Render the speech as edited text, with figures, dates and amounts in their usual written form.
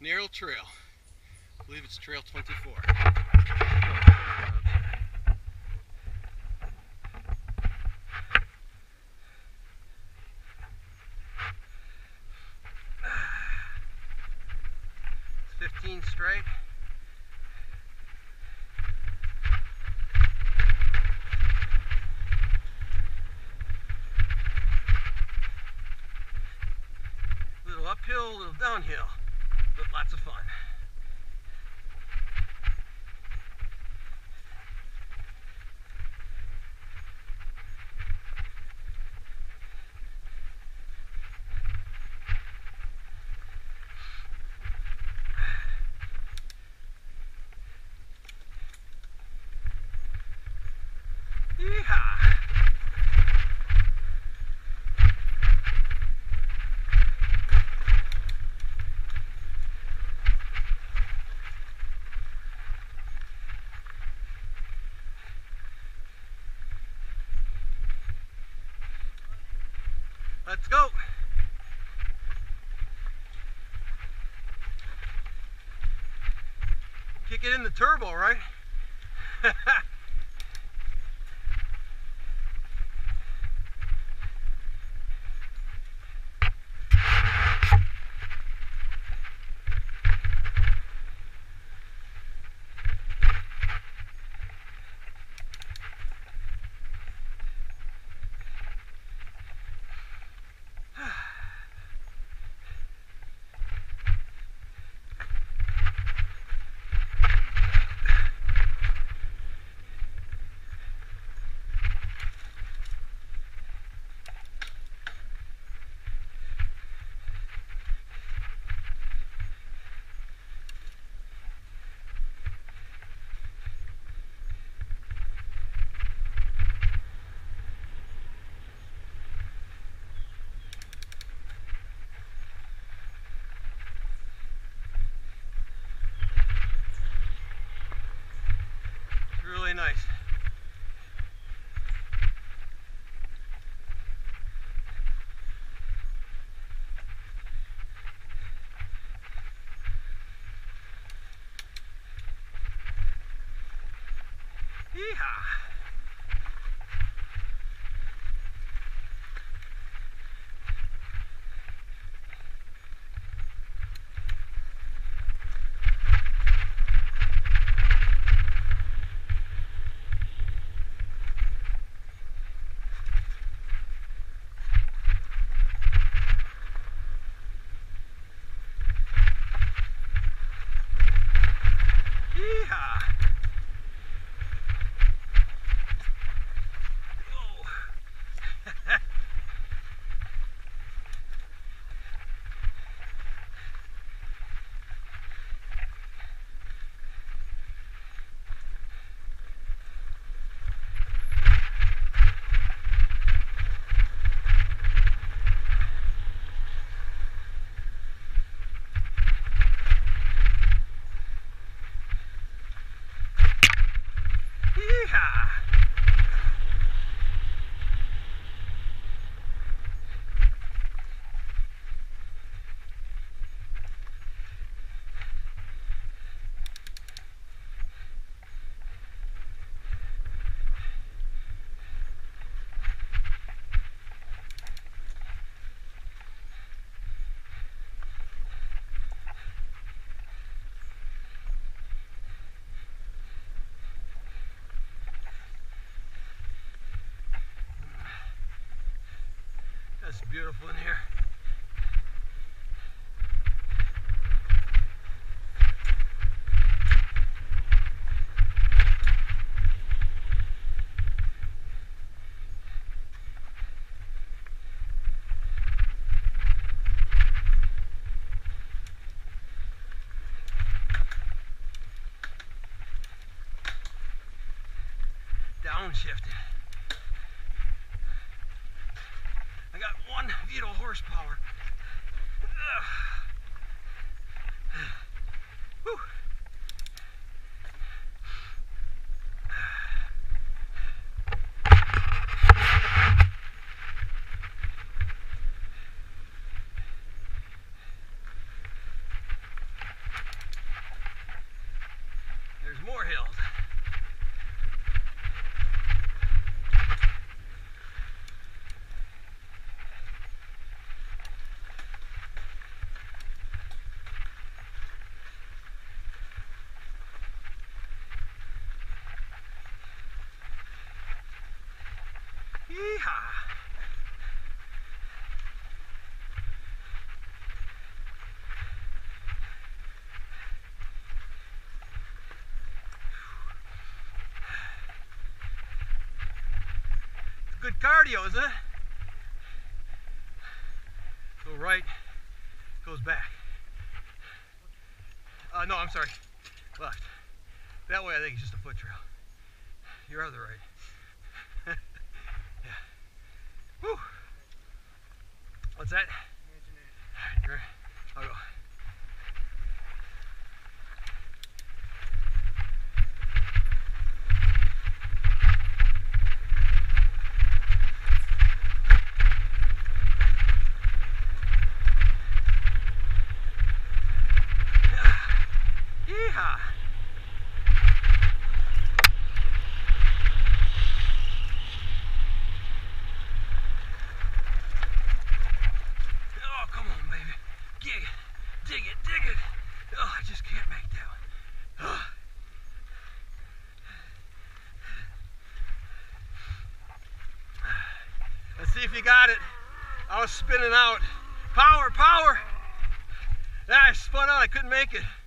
narrow trail. I believe it's trail 24. It's 15 straight. A little uphill, a little downhill, but lots of fun. Yeehaw! Let's go! Kick it in the turbo, right? Really nice. Yeehaw! Yeehaw! Whoa! Yeehaw! That's beautiful in here. Downshifted. I got 1 fetal horsepower. Whew. Yeehaw! It's good cardio, isn't it? Go right, goes back. No, I'm sorry. Left. That way I think it's just a foot trail. You're other right. Yeah. Whew. What's that? Alright, I'll go. Yeehaw! Oh, come on, baby. Dig it, dig it, dig it. Oh, I just can't make that one. Oh. Let's see if you got it. I was spinning out. Power, power! Ah, I spun out, I couldn't make it.